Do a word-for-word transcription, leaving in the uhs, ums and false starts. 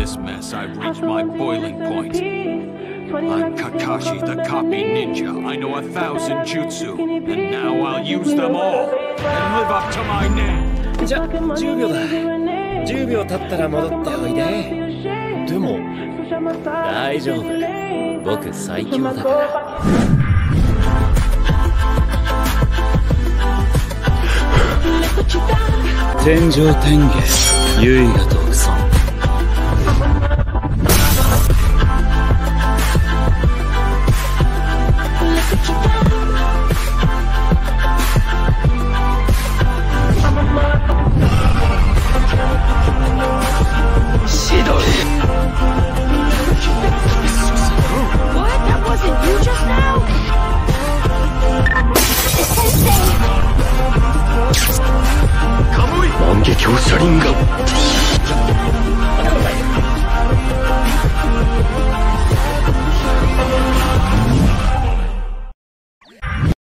this mess, I've reached my boiling point. I'm Kakashi, the copy ninja. I know a thousand jutsu, and now I'll use them all and live up to my name. じゃ、じゅうびょうだ。じゅうびょう経ったら戻っておいで。でも、大丈夫。僕最強だから。天上天下、唯我と